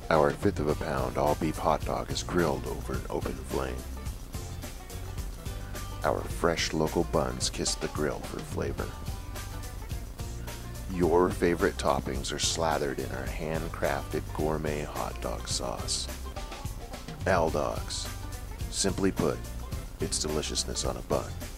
Our fifth of a pound all beef hot dog is grilled over an open flame. Our fresh local buns kiss the grill for flavor. Your favorite toppings are slathered in our handcrafted gourmet hot dog sauce. L Dogs. Simply put, it's deliciousness on a bun.